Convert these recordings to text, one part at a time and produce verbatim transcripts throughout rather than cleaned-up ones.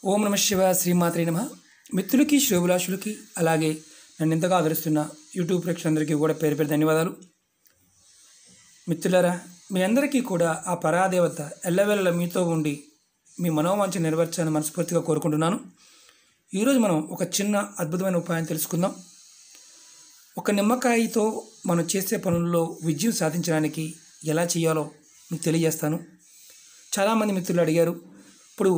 ఓం నమ శివాయ శ్రీమాత్రే నమః. మిత్రులకి శ్రేయోభిలాషులకి అలాగే నన్ను ఎంతగా ఆదరిస్తున్న యూట్యూబ్ ప్రేక్షకులందరికీ కూడా పేరు పేరు ధన్యవాదాలు. మిత్రులారా, మీ అందరికీ కూడా ఆ పరాదేవత ఎల్లవేళలా మీతో ఉండి మీ మనోవాంఛ నెరవేర్చాలని మనస్ఫూర్తిగా కోరుకుంటున్నాను. ఈరోజు మనం ఒక చిన్న అద్భుతమైన ఉపాయం తెలుసుకుందాం. ఒక నిమ్మకాయతో మనం చేసే పనుల్లో విజయం సాధించడానికి ఎలా చేయాలో మీకు తెలియజేస్తాను. చాలామంది మిత్రులు అడిగారు, ఇప్పుడు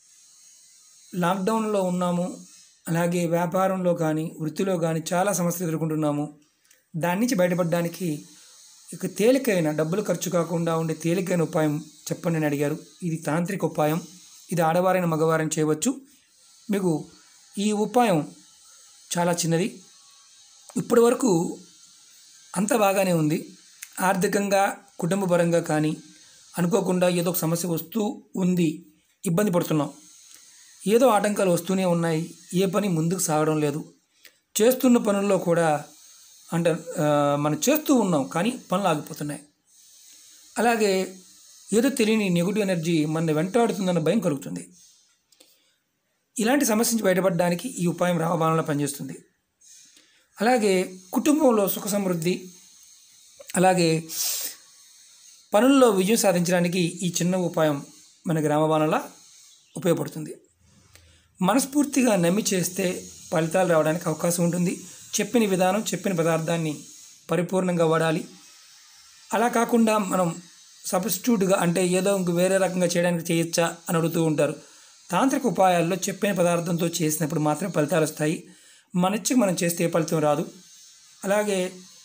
లాక్డౌన్లో ఉన్నాము, అలాగే వ్యాపారంలో కానీ వృత్తిలో కానీ చాలా సమస్యలు ఎదుర్కొంటున్నాము. దాని నుంచి బయటపడడానికి ఇక తేలికైన డబ్బులు ఖర్చు కాకుండా ఉండే తేలికైన ఉపాయం చెప్పండి అని అడిగారు. ఇది తాంత్రిక ఉపాయం. ఇది ఆడవారైన మగవారైన చేయవచ్చు. మీకు ఈ ఉపాయం చాలా చిన్నది. ఇప్పటి వరకు అంత బాగానే ఉంది. ఆర్థికంగా కుటుంబపరంగా కానీ అనుకోకుండా ఏదో ఒక సమస్య వస్తూ ఉంది, ఇబ్బంది పడుతున్నాం. ఏదో ఆటంకాలు వస్తూనే ఉన్నాయి. ఏ పని ముందుకు సాగడం లేదు. చేస్తున్న పనుల్లో కూడా అంటే మనం చేస్తూ ఉన్నాం కానీ పనులు ఆగిపోతున్నాయి. అలాగే ఏదో తెలియని నెగిటివ్ ఎనర్జీ మన వెంటాడుతుందన్న భయం కలుగుతుంది. ఇలాంటి సమస్య నుంచి బయటపడడానికి ఈ ఉపాయం రామబాణంలో పనిచేస్తుంది. అలాగే కుటుంబంలో సుఖ సమృద్ధి, అలాగే పనుల్లో విజయం సాధించడానికి ఈ చిన్న ఉపాయం మనకి రామబాణంలా ఉపయోగపడుతుంది. మనస్ఫూర్తిగా నమ్మి చేస్తే ఫలితాలు రావడానికి అవకాశం ఉంటుంది. చెప్పిన విధానం, చెప్పిన పదార్థాన్ని పరిపూర్ణంగా వాడాలి. అలా కాకుండా మనం సబ్స్టిట్యూట్గా అంటే ఏదో ఇంక వేరే రకంగా చేయడానికి చేయొచ్చా అని అడుగుతూ ఉంటారు. తాంత్రిక ఉపాయాల్లో చెప్పిన పదార్థంతో చేసినప్పుడు మాత్రమే ఫలితాలు వస్తాయి. మన ఇచ్చకి మనం చేస్తే ఫలితం రాదు. అలాగే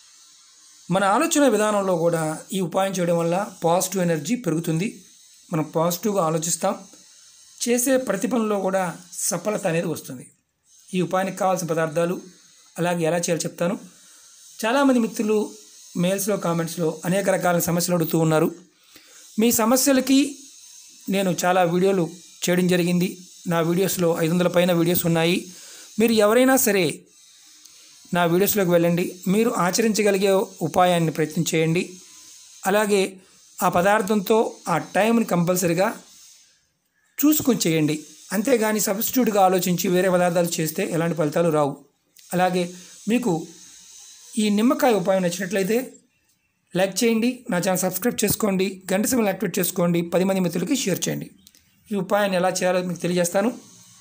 మన ఆలోచన విధానంలో కూడా ఈ ఉపాయం చేయడం వల్ల పాజిటివ్ ఎనర్జీ పెరుగుతుంది. మనం పాజిటివ్గా ఆలోచిస్తాం. చేసే ప్రతి పనిలో కూడా సఫలత అనేది వస్తుంది. ఈ ఉపాయానికి కావాల్సిన పదార్థాలు అలాగే ఎలా చేయాలో చెప్తాను. చాలామంది మిత్రులు మెయిల్స్లో కామెంట్స్లో అనేక రకాల సమస్యలు అడుగుతూ ఉన్నారు. మీ సమస్యలకి నేను చాలా వీడియోలు చేయడం జరిగింది. నా వీడియోస్లో ఐదు వందల పైన వీడియోస్ ఉన్నాయి. మీరు ఎవరైనా సరే నా వీడియోస్లోకి వెళ్ళండి. మీరు ఆచరించగలిగే ఉపాయాన్ని ప్రయత్నం చేయండి. అలాగే ఆ పదార్థంతో ఆ టైంని కంపల్సరిగా చూసుకొని చేయండి. అంతేగాని సబ్స్టిట్యూట్గా ఆలోచించి వేరే పదార్థాలు చేస్తే ఎలాంటి ఫలితాలు రావు. అలాగే మీకు ఈ నిమ్మకాయ ఉపాయం నచ్చినట్లయితే లైక్ చేయండి, నా ఛానల్ సబ్స్క్రైబ్ చేసుకోండి, గంట సింబల్ యాక్టివేట్ చేసుకోండి, పది మంది మిత్రులకి షేర్ చేయండి. ఈ ఉపాయాన్ని ఎలా చేయాలో మీకు తెలియజేస్తాను.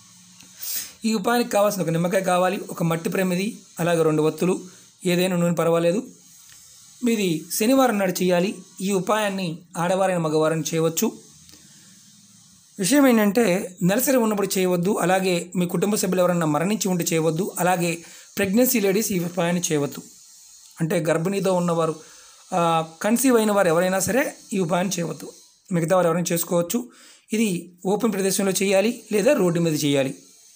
ఈ ఉపాయానికి కావాల్సిన ఒక నిమ్మకాయ కావాలి, ఒక మట్టి ప్రమిది, అలాగే రెండు వత్తులు, ఏదైనా నూనె పర్వాలేదు. మీది శనివారం నాడు చేయాలి. ఈ ఉపాయాన్ని ఆడవారైన మగవారిని చేయవచ్చు. విషయం ఏంటంటే నెలసరి ఉన్నప్పుడు చేయవద్దు. అలాగే మీ కుటుంబ సభ్యులు ఎవరైనా మరణించి ఉండి చేయవద్దు. అలాగే ప్రెగ్నెన్సీ లేడీస్ ఈ ఉపాయాన్ని చేయవద్దు. అంటే గర్భిణీతో ఉన్నవారు, కన్సీవ్ అయిన వారు ఎవరైనా సరే ఈ ఉపాయాన్ని చేయవద్దు. మిగతా వారు ఎవరైనా చేసుకోవచ్చు. ఇది ఓపెన్ ప్రదేశంలో చేయాలి లేదా రోడ్డు మీద చేయాలి.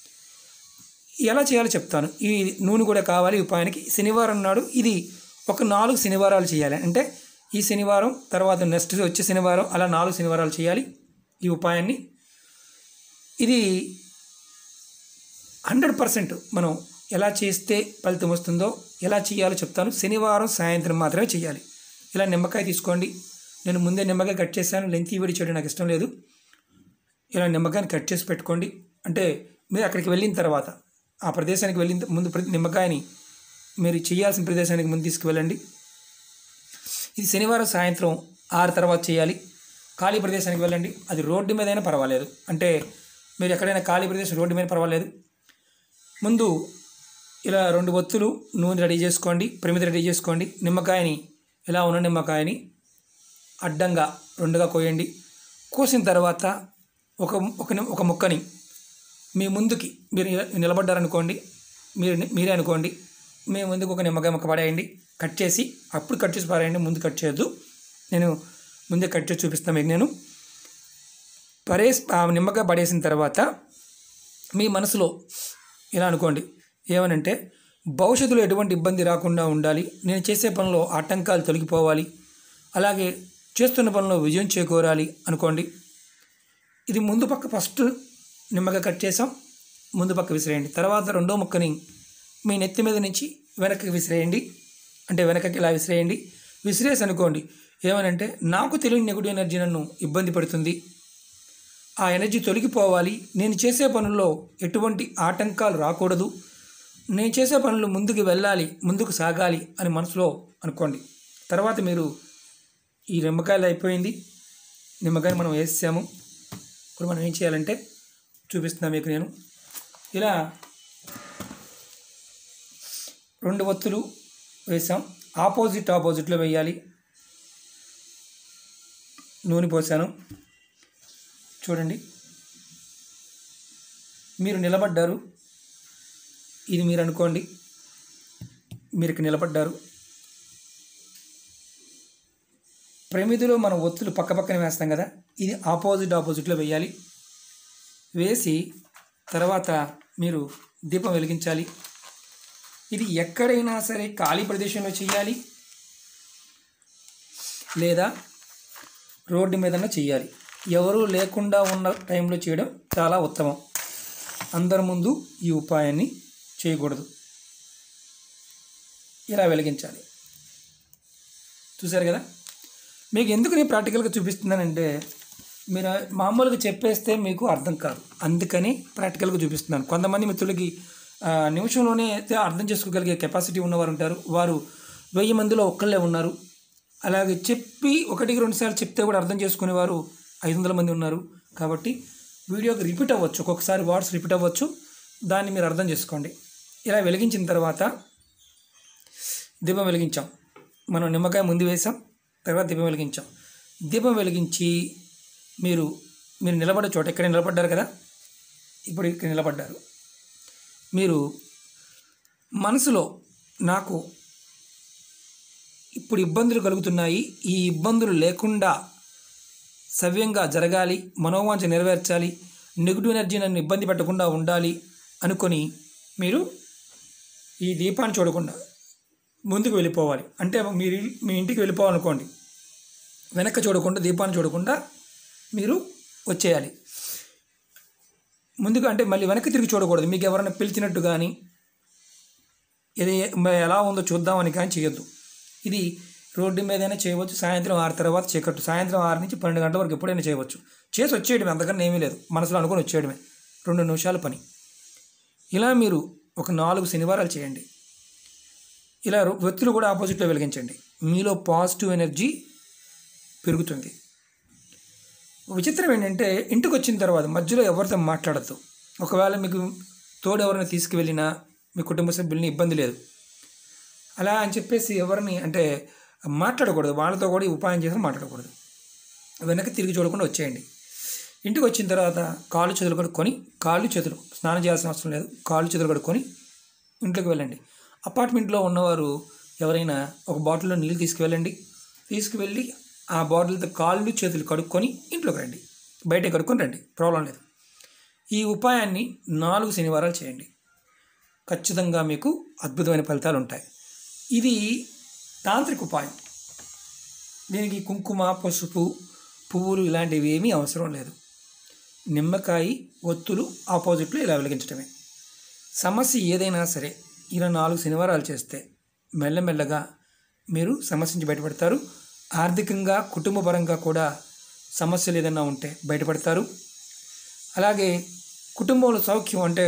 ఎలా చేయాలో చెప్తాను. ఈ నూనె కూడా కావాలి ఈ ఉపాయానికి. శనివారం నాడు ఇది ఒక నాలుగు శనివారాలు చేయాలి. అంటే ఈ శనివారం తర్వాత నెక్స్ట్ వచ్చే శనివారం అలా నాలుగు శనివారాలు చేయాలి ఈ ఉపాయాన్ని. ఇది హండ్రెడ్ పర్సెంట్ మనం ఎలా చేస్తే ఫలితం వస్తుందో ఎలా చేయాలో చెప్తాను. శనివారం సాయంత్రం మాత్రమే చేయాలి. ఇలా నిమ్మకాయ తీసుకోండి. నేను ముందే నిమ్మకాయ కట్ చేశాను. లెంతీ వీడియో చేయడం నాకు ఇష్టం లేదు. ఇలా నిమ్మకాయని కట్ చేసి పెట్టుకోండి. అంటే మీరు అక్కడికి వెళ్ళిన తర్వాత ఆ ప్రదేశానికి వెళ్ళిన ముందు నిమ్మకాయని మీరు చేయాల్సిన ప్రదేశానికి ముందు తీసుకువెళ్ళండి. ఇది శనివారం సాయంత్రం ఆరు తర్వాత చేయాలి. ఖాళీ ప్రదేశానికి వెళ్ళండి. అది రోడ్డు మీద అయినా పర్వాలేదు. అంటే మీరు ఎక్కడైనా ఖాళీ ప్రదేశం రోడ్డు మీద పర్వాలేదు. ముందు ఇలా రెండు ఒత్తులు నూనె రెడీ చేసుకోండి, ప్రమిద రెడీ చేసుకోండి. నిమ్మకాయని ఇలా ఉన్న నిమ్మకాయని అడ్డంగా రెండుగా కోయండి. కోసిన తర్వాత ఒక ఒక ఒక ముక్కని మీ ముందుకి మీరు నిలబడ్డారనుకోండి, మీరు మీరే అనుకోండి, మీ ముందుకు ఒక నిమ్మకాయ ముక్క పడేయండి. కట్ చేసి అప్పుడు కట్ చేసి పారేయండి, ముందు కట్ చేయొద్దు. నేను ముందే కట్ చేసి చూపిస్తాను మీకు. నేను పరేసి ఆ నిమ్మకాయ పడేసిన తర్వాత మీ మనసులో ఇలా అనుకోండి, ఏమనంటే భవిష్యత్తులో ఎటువంటి ఇబ్బంది రాకుండా ఉండాలి, నేను చేసే పనిలో ఆటంకాలు తొలగిపోవాలి, అలాగే చేస్తున్న పనిలో విజయం చేకూరాలి అనుకోండి. ఇది ముందు పక్క ఫస్ట్ నిమ్మకాయ కట్ చేసాం, ముందు పక్క విసిరేయండి. తర్వాత రెండో ముక్కని మీ నెత్తి మీద నుంచి వెనక్కి విసిరేయండి. అంటే వెనకకి ఇలా విసిరేయండి. విసిరేసి అనుకోండి ఏమనంటే నాకు తెలియని నెగిటివ్ ఎనర్జీ నన్ను ఇబ్బంది పెడుతుంది, ఆ ఎనర్జీ తొలగిపోవాలి, నేను చేసే పనుల్లో ఎటువంటి ఆటంకాలు రాకూడదు, నేను చేసే పనులు ముందుకు వెళ్ళాలి, ముందుకు సాగాలి అని మనసులో అనుకోండి. తర్వాత మీరు ఈ నిమ్మకాయలు అయిపోయింది, నిమ్మకాయలు మనం వేసాము. ఇప్పుడు మనం ఏం చేయాలంటే చూపిస్తున్నాను మీకు నేను. ఇలా రెండు ఒత్తులు వేసాం, ఆపోజిట్ ఆపోజిట్లో వేయాలి. నూనె పోసాను చూడండి. మీరు నిలబడ్డారు, ఇది మీరు అనుకోండి, మీరు ఇక్కడ నిలబడ్డారు. ప్రమిదిలో మనం ఒత్తులు పక్క పక్కన వేస్తాం కదా, ఇది ఆపోజిట్ ఆపోజిట్లో వేయాలి. వేసి తర్వాత మీరు దీపం వెలిగించాలి. ఇది ఎక్కడైనా సరే ఖాళీ ప్రదేశంలో చేయాలి, లేదా రోడ్డు మీదనే చేయాలి. ఎవరూ లేకుండా ఉన్న టైంలో చేయడం చాలా ఉత్తమం. అందరి ముందు ఈ ఉపాయాన్ని చేయకూడదు. ఇలా వెలిగించాలి. చూసారు కదా. మీకు ఎందుకు నేను ప్రాక్టికల్గా చూపిస్తున్నానంటే మీరు మామూలుగా చెప్పేస్తే మీకు అర్థం కాదు, అందుకని ప్రాక్టికల్గా చూపిస్తున్నాను. కొంతమంది మిత్రులకి నిమిషంలోనే అయితే అర్థం చేసుకోగలిగే కెపాసిటీ ఉన్నవారు ఉంటారు, వారు వెయ్యి మందిలో ఒక్కళ్ళే ఉన్నారు. అలాగే చెప్పి ఒకటికి రెండు సార్లు చెప్తే కూడా అర్థం చేసుకునేవారు ఐదు వందల మంది ఉన్నారు. కాబట్టి వీడియోకి రిపీట్ అవ్వచ్చు, ఒక్కొక్కసారి వర్డ్స్ రిపీట్ అవ్వచ్చు, దాన్ని మీరు అర్థం చేసుకోండి. ఇలా వెలిగించిన తర్వాత దీపం వెలిగించాం. మనం నిమ్మకాయ ముందు వేసాం, తర్వాత దీపం వెలిగించాం. దీపం వెలిగించి మీరు మీరు నిలబడే చోట ఇక్కడ నిలబడ్డారు కదా, ఇప్పుడు ఇక్కడ నిలబడ్డారు. మీరు మనసులో నాకు ఇప్పుడు ఇబ్బందులు కలుగుతున్నాయి, ఈ ఇబ్బందులు లేకుండా సవ్యంగా జరగాలి, మనోవాంఛ నెరవేర్చాలి, నెగిటివ్ ఎనర్జీ నన్ను ఇబ్బంది పెట్టకుండా ఉండాలి అనుకొని మీరు ఈ దీపాన్ని చూడకుండా ముందుకు వెళ్ళిపోవాలి. అంటే మీరు మీ ఇంటికి వెళ్ళిపోవాలనుకోండి, వెనక్కి చూడకుండా దీపాన్ని చూడకుండా మీరు వచ్చేయాలి. ముందుగా అంటే మళ్ళీ వెనక్కి తిరిగి చూడకూడదు. మీకు ఎవరైనా పిలిచినట్టు కానీ ఇది ఎలా ఉందో చూద్దామని కానీ చేయొద్దు. ఇది రోడ్డు మీదైనా చేయవచ్చు, సాయంత్రం ఆరు తర్వాత చీకట్టు, సాయంత్రం ఆరు నుంచి పన్నెండు గంటల వరకు ఎప్పుడైనా చేయవచ్చు. చేసి వచ్చేయడమే, అంతకన్నా ఏమీ లేదు, మనసులో అనుకొని వచ్చేయడమే, రెండు నిమిషాల పని. ఇలా మీరు ఒక నాలుగు శనివారాలు చేయండి. ఇలా ఒత్తులు కూడా ఆపోజిట్లో వెలిగించండి. మీలో పాజిటివ్ ఎనర్జీ పెరుగుతుంది. విచిత్రం ఏంటంటే ఇంటికి వచ్చిన తర్వాత మధ్యలో ఎవరితో మాట్లాడద్దు. ఒకవేళ మీకు తోడు ఎవరైనా తీసుకువెళ్ళినా మీ కుటుంబ సభ్యుల్ని ఇబ్బంది లేదు, అలా అని చెప్పేసి ఎవరిని అంటే మాట్లాడకూడదు, వాళ్ళతో కూడా ఈ ఉపాయం చేసి మాట్లాడకూడదు. వెనక్కి తిరిగి చూడకుండా వచ్చేయండి. ఇంటికి వచ్చిన తర్వాత కాళ్ళు చేతులు కడుక్కొని, కాళ్ళు చేతులు స్నానం చేయాల్సిన అవసరం లేదు, కాళ్ళు చేతులు కడుక్కొని ఇంట్లోకి వెళ్ళండి. అపార్ట్మెంట్లో ఉన్నవారు ఎవరైనా ఒక బాటిల్లో నీళ్ళు తీసుకువెళ్ళండి. తీసుకువెళ్ళి ఆ బాటిల్తో కాళ్ళు చేతులు కడుక్కొని ఇంట్లోకి రండి, బయట కడుక్కొని రండి, ప్రాబ్లం లేదు. ఈ ఉపాయాన్ని నాలుగు శనివారాలు చేయండి, ఖచ్చితంగా మీకు అద్భుతమైన ఫలితాలు ఉంటాయి. ఇది తాంత్రిక ఉపాయం. దీనికి కుంకుమ, పసుపు, పువ్వులు ఇలాంటివి ఏమీ అవసరం లేదు. నిమ్మకాయ ఒత్తులు ఆపోజిట్లో ఇలా వెలిగించడమే. సమస్య ఏదైనా సరే ఇలా నాలుగు శనివారాలు చేస్తే మెల్లమెల్లగా మీరు సమస్య నుంచి బయటపడతారు. ఆర్థికంగా, కుటుంబపరంగా కూడా సమస్యలు ఏదైనా ఉంటే బయటపడతారు. అలాగే కుటుంబంలో సౌఖ్యం అంటే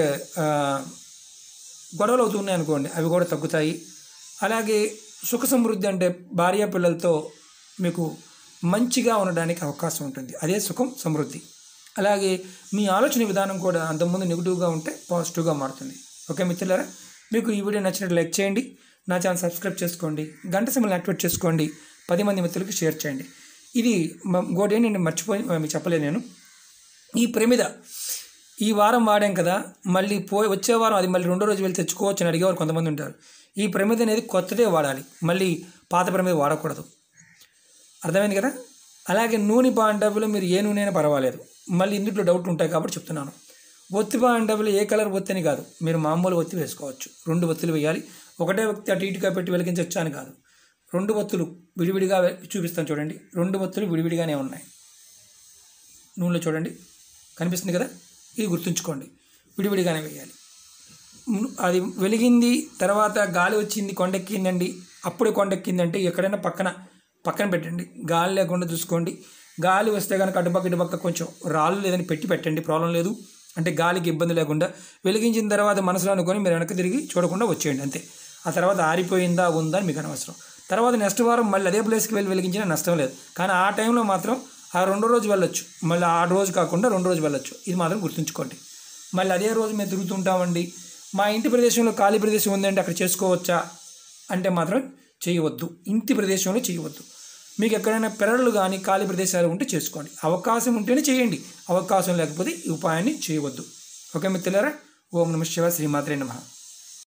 గొడవలు అవుతున్నాయి అనుకోండి, అవి కూడా తగ్గుతాయి. అలాగే సుఖ సమృద్ధి అంటే భార్య పిల్లలతో మీకు మంచిగా ఉండడానికి అవకాశం ఉంటుంది, అదే సుఖం సమృద్ధి. అలాగే మీ ఆలోచన విధానం కూడా అంతకుముందు నెగిటివ్గా ఉంటే పాజిటివ్గా మారుతుంది. ఓకే మిత్రులారా, మీకు ఈ వీడియో నచ్చినట్టు లైక్ చేయండి, నా ఛానల్ సబ్స్క్రైబ్ చేసుకోండి, గంట సింబల్ యాక్టివేట్ చేసుకోండి, పది మంది మిత్రులకు షేర్ చేయండి. ఇది ఇంకోటి ఏంటంటే మర్చిపోయి మీకు చెప్పలేదు నేను, ఈ ప్రమిద ఈ వారం వాడాం కదా, మళ్ళీ పోయి వచ్చే వారం అది మళ్ళీ రెండో రోజు వెళ్ళి తెచ్చుకోవచ్చు అని అడిగేవారు కొంతమంది ఉంటారు. ఈ ప్రమిద అనేది కొత్తదే వాడాలి, మళ్ళీ పాత ప్రమిద వాడకూడదు. అర్థమైంది కదా. అలాగే నూనె పాండవులు మీరు ఏ నూనె అయినా పర్వాలేదు, మళ్ళీ ఇందులో డౌట్ ఉంటాయి కాబట్టి చెప్తున్నాను. ఒత్తి పాండవులు ఏ కలర్ ఒత్తి అని కాదు, మీరు మామూలు ఒత్తి వేసుకోవచ్చు. రెండు ఒత్తులు వేయాలి, ఒకటే వ్యక్తి అటు ఇటుగా పెట్టి వెలిగించవచ్చు అని కాదు. రెండు ఒత్తులు విడివిడిగా చూపిస్తాను చూడండి. రెండు ఒత్తులు విడివిడిగానే ఉన్నాయి. నూనెలో చూడండి కనిపిస్తుంది కదా, ఇది గుర్తుంచుకోండి, విడివిడిగానే వేయాలి. అది వెలిగింది తర్వాత గాలి వచ్చింది, కొండెక్కిందండి, అప్పుడే కొండెక్కిందంటే ఎక్కడైనా పక్కన పక్కన పెట్టండి, గాలి లేకుండా చూసుకోండి. గాలి వస్తే కనుక అటుపక్క ఇటుపక్క కొంచెం రాళ్ళు లేదని పెట్టి పెట్టండి, ప్రాబ్లం లేదు. అంటే గాలికి ఇబ్బంది లేకుండా వెలిగించిన తర్వాత మనసులో అనుకొని మీరు వెనక్కి తిరిగి చూడకుండా వచ్చేయండి అంతే. ఆ తర్వాత ఆరిపోయిందా ఉందా అని మీకు అనవసరం. తర్వాత నెక్స్ట్ వారం మళ్ళీ అదే ప్లేస్కి వెళ్ళి వెలిగించినా నష్టం లేదు. కానీ ఆ టైంలో మాత్రం ఆ రెండో రోజు వెళ్ళొచ్చు, మళ్ళీ ఆ రోజు కాకుండా రెండు రోజు వెళ్ళొచ్చు. ఇది మాత్రం గుర్తుంచుకోండి. మళ్ళీ అదే రోజు మేము తిరుగుతుంటామండి, మా ఇంటి ప్రదేశంలో ఖాళీ ప్రదేశం ఉందంటే అక్కడ చేసుకోవచ్చా అంటే మాత్రం చేయవద్దు. ఇంటి ప్రదేశంలో చేయవద్దు. మీకు ఎక్కడైనా పెరళ్ళు కానీ ఖాళీ ప్రదేశాలు ఉంటే చేసుకోండి. అవకాశం ఉంటేనే చేయండి, అవకాశం లేకపోతే ఈ ఉపాయాన్ని చేయవద్దు. ఓకే మిత్రులారా, ఓం నమః శివాయ, శ్రీమాత్రే నమః.